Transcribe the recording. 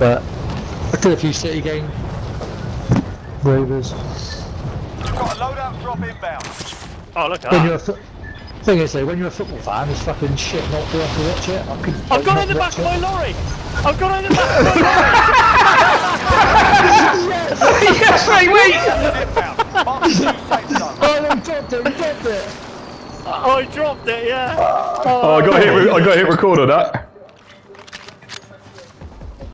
But I did a few City game Rovers. Got a loadout drop inbound. Oh, look at When that. you're thing is though, when you're a football fan, it's fucking shit not to have to watch it. I've gone in the back of my lorry! I've gone in the back of my lorry! Yes, mate, wait! Inbound. Mark 2 safe zone. Oh, you dropped it, you dropped it! Oh, I dropped it, yeah. Oh, I got hit record on that.